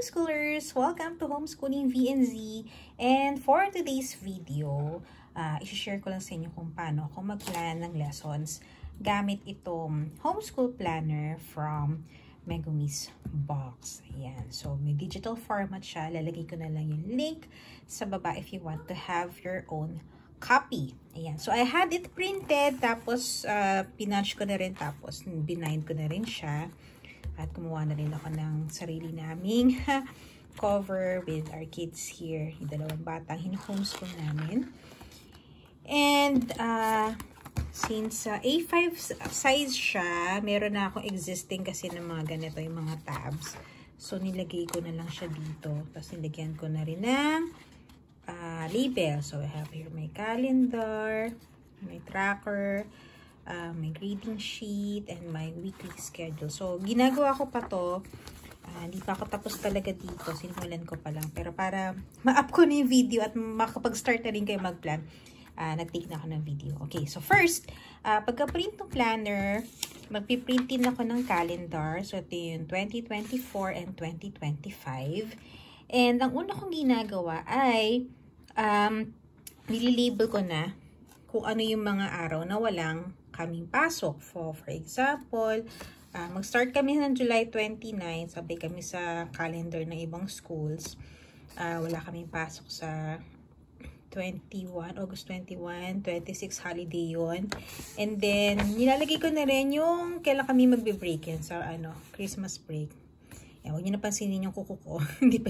homeschoolers! Welcome to Homeschooling V&Z. And for today's video, i-share ko lang sa inyo kung paano ako mag-plan ng lessons gamit itong homeschool planner from Megumi's box. Ayan. So, may digital format siya. Lalagay ko na lang yung link sa baba if you want to have your own copy. Ayan. So, I had it printed. Tapos, pinunch ko na rin. Tapos, binind ko na rin siya. At kumuha na rin ako ng sarili naming cover with our kids here. Yung dalawang batang hino-homeschool namin. And, since A5 size siya, meron na akong existing kasi ng mga ganito, yung mga tabs. So, nilagay ko na lang siya dito. Tapos, nilagyan ko na rin ng label. So, I have here my calendar, my tracker, my grading sheet, and my weekly schedule. So, ginagawa ko pa to. Hindi pa ako tapos talaga dito. Sinimulan ko pa lang. Pero para ma-up ko na yung video at makapag-start na rin kayo mag-plan, nag-take na ako ng video. Okay, so first, pagka-print ng planner, magpiprintin ako ng calendar. So, ito yung 2024 and 2025. And ang una kong ginagawa ay nililabel ko na kung ano yung mga araw na walang kaming pasok. For example, mag-start kami ng July 29, sabay kami sa calendar ng ibang schools. Wala kaming pasok sa August 21, 26 holiday yun. And then, nilalagay ko na rin yung kailan kami magbe-break yan sa Christmas break. Huwag nyo napansinin yung kuko ko.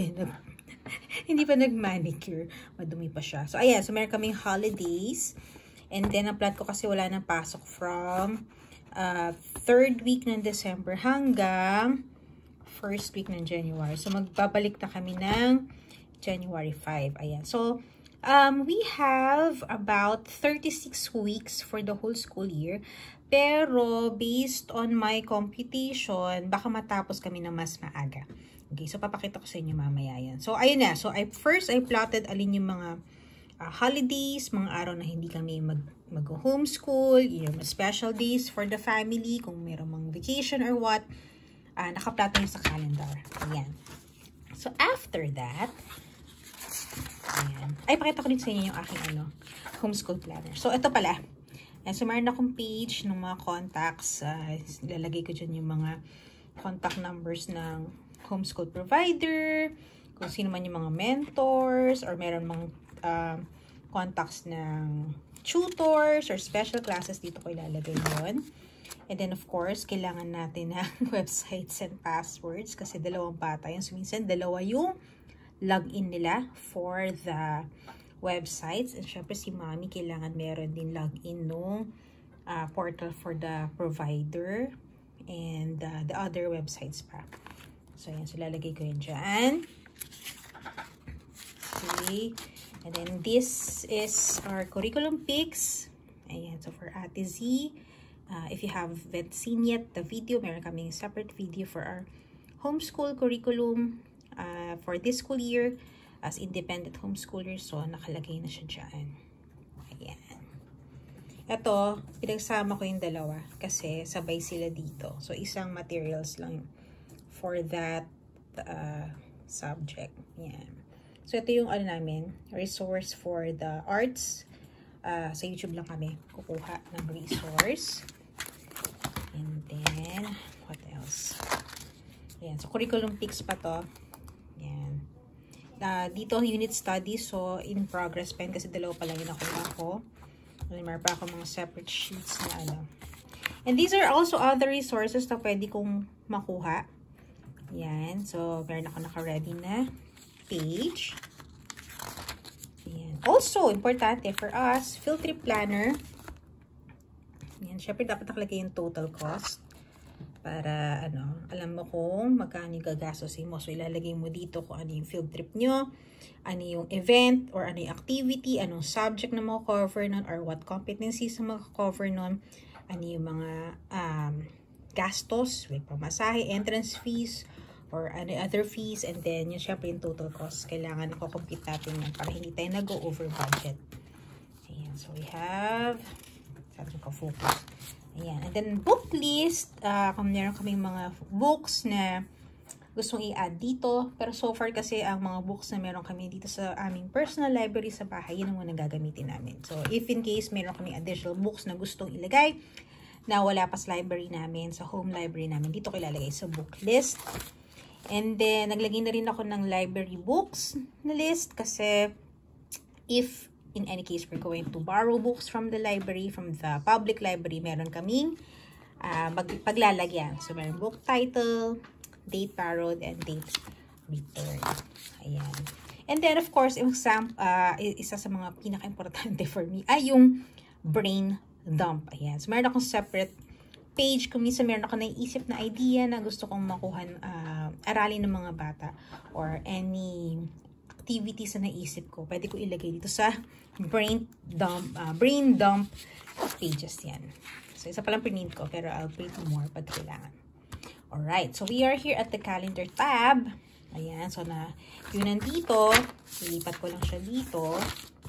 Hindi pa nag-manicure. Madumi pa siya. So, ayan. So, meron kaming holidays. And then, ang plan ko kasi wala nang pasok from third week ng December hanggang first week ng January. So, magbabalik na kami ng January 5. Ayan. So, we have about 36 weeks for the whole school year. Pero, based on my computation, baka matapos kami ng mas maaga. Okay, so papakita ko sa inyo mamaya yan. So, ayun na. So, first, I plotted alin yung mga holidays, mga araw na hindi kami mag-homeschool, yung special days for the family, kung mayroong mga vacation or what, nakaplato yun sa calendar. Ayan. So, after that, ayan. Ay, pakita ko din sa inyo yung aking homeschool planner. So, ito pala. Ayan, so, meron akong page ng mga contacts. Ilalagay ko dyan yung mga contact numbers ng homeschool provider, kung sino man yung mga mentors, or meron mga contacts ng tutors or special classes, dito ko ilalagay yun. And then, of course, kailangan natin ng websites and passwords kasi dalawang bata yun. So, minsan, dalawa yung login nila for the websites. And syempre, si Mami, kailangan meron din login nung portal for the provider and the other websites pa. So, yan. So, lalagay ko yun dyan. Okay. And then, this is our curriculum pics. Ayan. So, for Ate Z, if you haven't seen yet the video, meron kaming separate video for our homeschool curriculum for this school year as independent homeschoolers. So, nakalagay na siya dyan. Ayan. Ito, pinagsama ko yung dalawa kasi sabay sila dito. So, isang materials lang for that subject. Ayan. So, ito yung namin, resource for the arts. Sa YouTube lang kami kukuha ng resource. And then, what else? Ayan. So, curriculum pics pa to. Ayan. Dito, unit study. So, in progress pa yun kasi dalawa pa lang yun ako. Meron pa ako mga separate sheets na And these are also other resources na pwede kong makuha. Ayan. So, meron ako naka-ready na page. Ayan. Also, importante for us, field trip planner. Ayan. Syempre, dapat nakalagay yung total cost para, alam mo kung magkano yung gagastosin mo. So, ilalagay mo dito kung ano yung field trip nyo, ano yung event, or ano yung activity, anong subject na mako-cover nun, or what competencies na mako-cover nun, ano yung mga gastos, like pamasahe, entrance fees, or any other fees, and then yung syempre yung total cost. Kailangan i-compute natin yan para hindi tayo nag-go over budget. Ayan. So, we have sabi ko focus. Ayan. And then, book list. Kung meron kaming mga books na gustong i-add dito. Pero so far kasi ang mga books na meron kami dito sa aming personal library sa bahay, yun ang muna gagamitin namin. So if in case meron kami additional books na gustong ilagay na wala pa sa library namin, sa home library namin, dito ko ilalagay sa book list. And then naglagay na rin ako ng library books na list kasi if in any case we're going to borrow books from the library, from the public library, meron kaming paglalagyan. So, meron book title, date borrowed, and date returned. Ayan. And then, of course, isa sa mga pinaka-importante for me ay yung brain dump. Ayan. So, meron akong separate page. Kung minsan meron ako naiisip na idea na gusto kong makuha, aralin ng mga bata or any activities na naisip ko, pwede ko ilagay dito sa brain dump pages yan. So, isa palang print ko, pero I'll print more pag kailangan. Alright, so we are here at the calendar tab. Ayan, so yun nandito. Ilipat ko lang siya dito.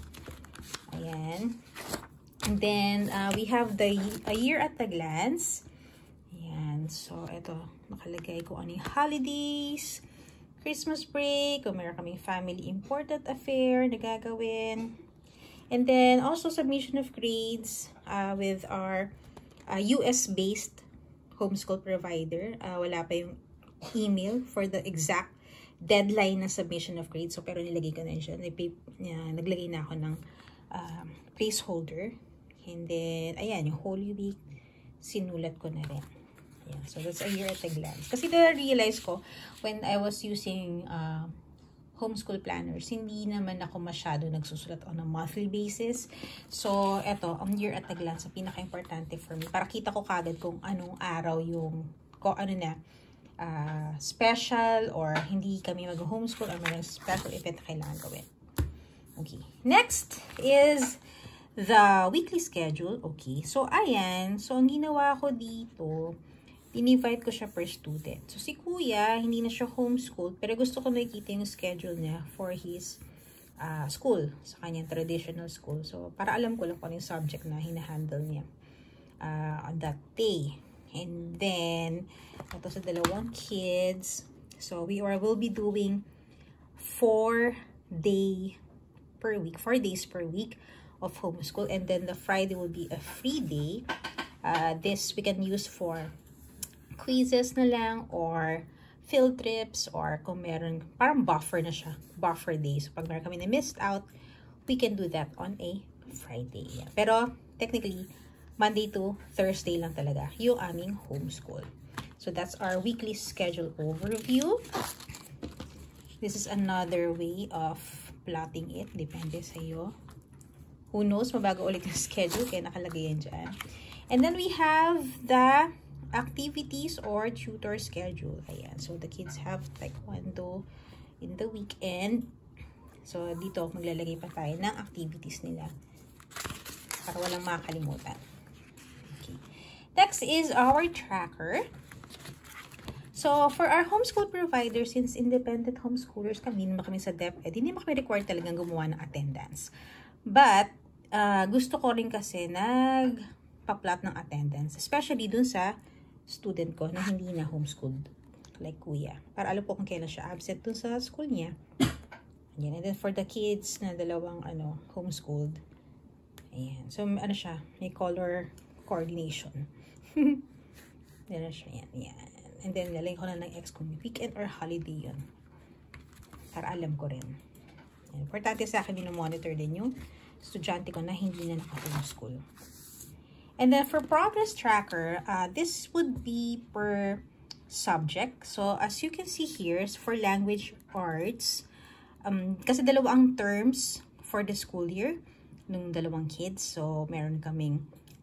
Ayan. And then, we have a year at a glance. Ayan, so ito, nakalagay ko ano yung holidays, Christmas break, kung meron kaming family important affair na gagawin. And then, also submission of grades with our US-based homeschool provider. Wala pa yung email for the exact deadline na submission of grades. So, pero nilagay ko na siya. Naglagay na ako ng placeholder. And then, ayan, yung Holy Week, sinulat ko na rin. Yeah, so that's a year at a glance. Kasi na-realize ko, when I was using homeschool planners, hindi naman ako masyado nagsusulat on a monthly basis. So, eto, ang year at a glance, ang pinaka-importante for me, para kita ko kagad kung anong araw yung, special or hindi kami mag-homeschool or may special event na kailangan gawin. Okay. Next is the weekly schedule. Okay. So, ayan. So, ang ginawa ko dito, in-invite ko siya per student. So, si Kuya, hindi na siya homeschooled, pero gusto ko nakikita yung schedule niya for his school, sa kanyang traditional school. So, para alam ko lang kung ano yung subject na hinahandle niya on that day. And then, ito sa dalawang kids. So, will be doing 4 days per week of homeschool. And then, the Friday will be a free day. This we can use for quizzes na lang or field trips or kung meron, parang buffer na siya. Buffer day. So, pag meron kami na missed out, we can do that on a Friday. Yeah. Pero, technically, Monday to Thursday lang talaga yung aming homeschool. So, that's our weekly schedule overview. This is another way of plotting it. Depende sa iyo. Who knows, mabago ulit yung schedule, kaya nakalagay yan dyan. And then, we have the activities or tutor schedule. Ayan. So, the kids have taekwondo in the weekend. So, dito, maglalagay pa tayo ng activities nila para walang makakalimutan. Okay. Next is our tracker. So, for our homeschool provider, since independent homeschoolers kami, naman kami sa DepEd, hindi naman kami required talagang gumawa ng attendance. But, gusto ko rin kasi nagpa-plot ng attendance, especially dun sa student ko na hindi na homeschooled like Kuya. Para alam po kung kailan siya absent dun sa school niya. Ayan. And then for the kids na dalawang homeschooled. Ayan. So siya, may color coordination. Ayan siya. Ayan. And then lalagay ko na ng X kung weekend or holiday yun. Para alam ko rin. Ayan. Importante sa akin monitor din yung estudyante ko na hindi na naka-homeschool. And then for progress tracker, this would be per subject. So as you can see here, for language arts, kasi dalawa ang terms for the school year ng dalawang kids. So meron kaming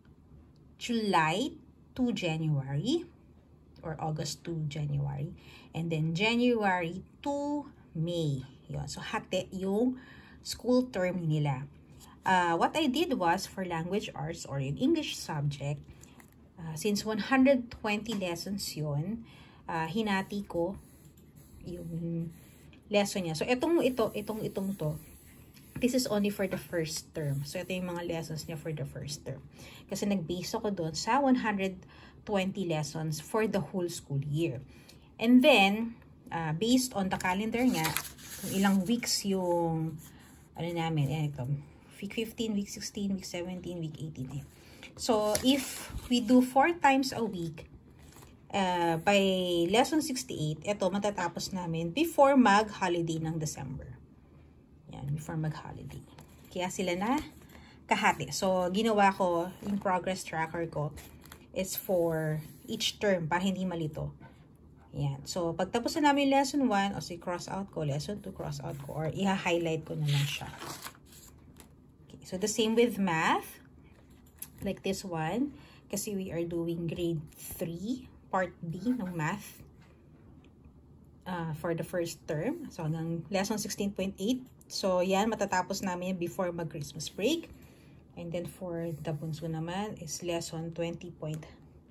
July to January or August to January. And then January to May. Yun. So hati yung school term nila. What I did was, for language arts or yung English subject, since 120 lessons yun, hinati ko yung lesson niya. So, itong to, this is only for the first term. So, ito yung mga lessons niya for the first term. Kasi nag-base ako doon sa 120 lessons for the whole school year. And then, based on the calendar nga, kung ilang weeks yung, ano namin, ito, week 15, week 16, week 17, week 18. So, if we do 4 times a week, by lesson 68, ito, matatapos namin before mag-holiday ng December. Yan, before mag-holiday. Kaya sila na kahati. So, ginawa ko, yung progress tracker ko, is for each term, para hindi malito. Yan. So, pagtapos na namin lesson 1, o si cross out ko, lesson 2, cross out ko, or i-highlight ko na lang siya. Okay. So, the same with math, like this one, kasi we are doing grade 3, part B ng math, for the first term. So, hanggang lesson 16.8. So, yan, matatapos namin before mag-Christmas break. And then, for the bunso naman, is lesson 20.4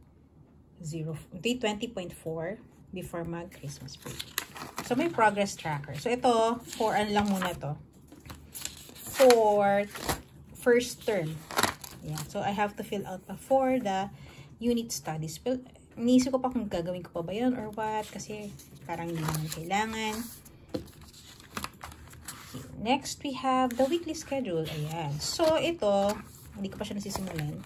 before mag-Christmas break. So, may progress tracker. So, ito, for ano lang muna to. For first term. Yeah. So, I have to fill out pa for the unit studies. Well, inisip ko pa kung gagawin ko pa ba yun or what. Kasi, parang hindi naman kailangan. Next, we have the weekly schedule. Ayan. So, ito, hindi ko pa siya nasisimulan.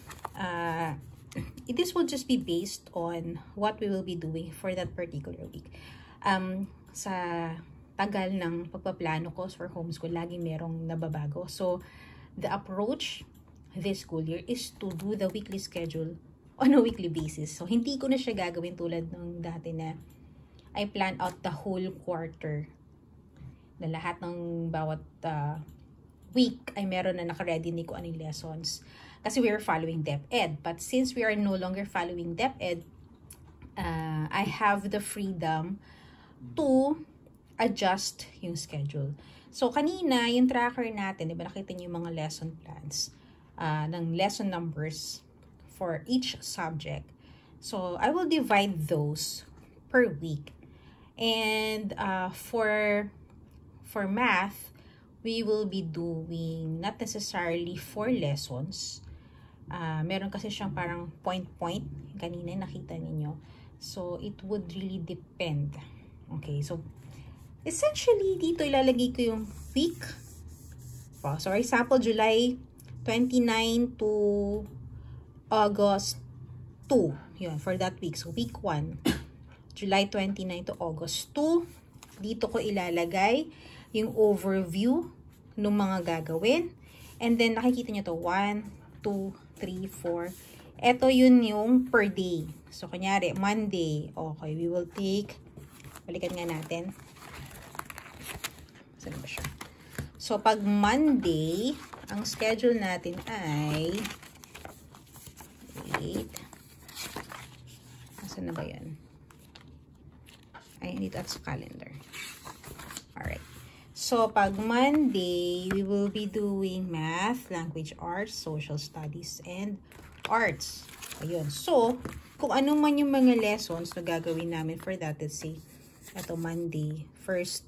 This will just be based on what we will be doing for that particular week. Sa tagal ng pagpaplano ko for homeschool, laging merong nababago. So, the approach this school year is to do the weekly schedule on a weekly basis. So, hindi ko na siya gagawin tulad ng dati na I plan out the whole quarter na lahat ng bawat week ay meron na naka-ready ni ko anong lessons. Kasi we are following DepEd. But since we are no longer following DepEd, I have the freedom to adjust yung schedule. So, kanina, yung tracker natin, di ba nakita niyo yung mga lesson plans ng lesson numbers for each subject. So, I will divide those per week. And for math, we will be doing not necessarily 4 lessons. Meron kasi siyang parang point-point. Kanina nakita ninyo. So, it would really depend. Okay, so, essentially, dito ilalagay ko yung week. So, for example, July 29 to August 2. Yun, for that week. So, week 1. July 29 to August 2. Dito ko ilalagay yung overview ng mga gagawin. And then, nakikita nyo to. 1, 2, 3, 4. Ito yun yung per day. So, kunyari, Monday. Okay, we will take, balikan nga natin. Saan ba siya? So, pag Monday, ang schedule natin ay, wait. Saan na ba yan? Ay, dito at sa calendar. Alright. So, pag Monday, we will be doing math, language arts, social studies, and arts. Ayun. So, kung ano man yung mga lessons na gagawin namin for that, let's say, ito Monday, first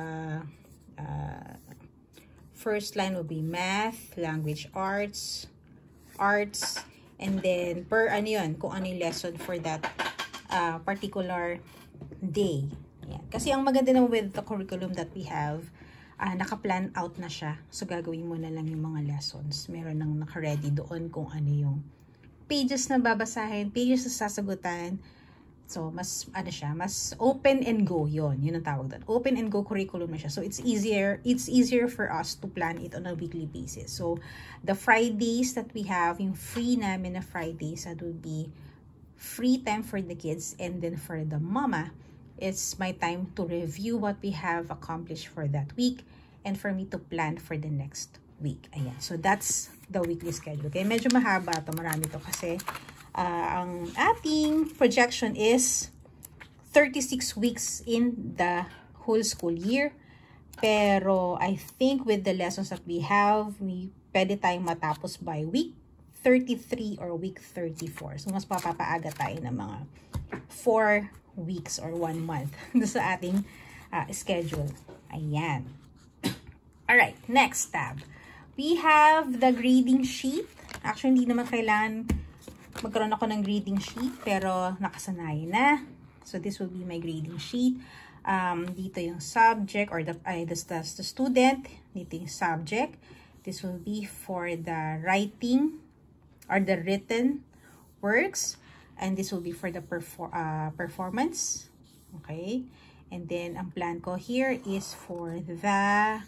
line will be math, language arts, and then per ano yun, kung ano yung lesson for that particular day. Yan. Kasi ang maganda naman with the curriculum that we have, naka-plan out na siya. So, gagawin mo na lang yung mga lessons. Meron nang naka-ready doon kung ano yung pages na babasahin, pages na sasagutan. So, mas, ano siya, mas open and go yun. Yun ang tawag doon. Open and go curriculum na siya. So, it's easier for us to plan it on a weekly basis. So, the Fridays that we have, yung free namin na Fridays, that would be free time for the kids. And then for the mama, it's my time to review what we have accomplished for that week and for me to plan for the next week. Ayan. So, that's the weekly schedule. Okay, medyo mahaba to, marami to kasi ang ating projection is 36 weeks in the whole school year. Pero I think with the lessons that we have, pwede tayong matapos by week 33 or week 34. So, mas mapapaaga tayo ng mga 4 weeks or 1 month sa ating schedule. Ayan. Alright, next tab. We have the grading sheet. Actually, hindi naman kailangan magkaroon ako ng grading sheet, pero nakasanayan na. So, this will be my grading sheet. Dito yung subject or the student. Dito yung subject. This will be for the writing or the written works. And this will be for the performance. Okay. And then, ang plan ko here is for the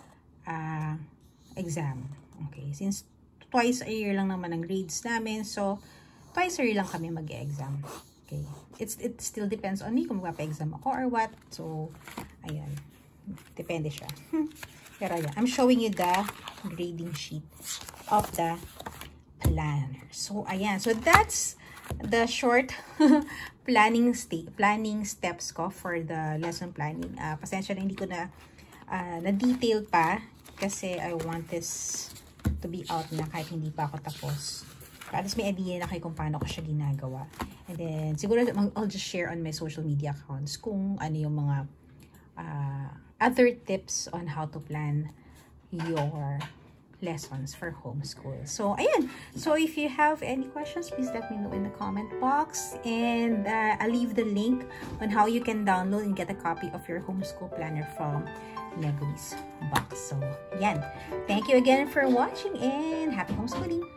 exam. Okay. Since twice a year lang naman ang grades namin. So, twice a year lang kami mag-exam. Okay. It still depends on me kung magpapa-exam ako or what. So, ayan. Depende siya. Pero ayan. I'm showing you the grading sheet of the planner. So, ayan. So, that's the short planning steps ko for the lesson planning. Pasensya na hindi ko na na-detail pa kasi I want this to be out na kahit hindi pa ako tapos. At least may idea na kayo kung paano ko siya ginagawa. And then, siguro I'll just share on my social media accounts kung ano yung mga other tips on how to plan your lessons for homeschool. So, ayan. So, if you have any questions, please let me know in the comment box. And I'll leave the link on how you can download and get a copy of your homeschool planner from Nebulis Box. So, yan. Thank you again for watching and happy homeschooling!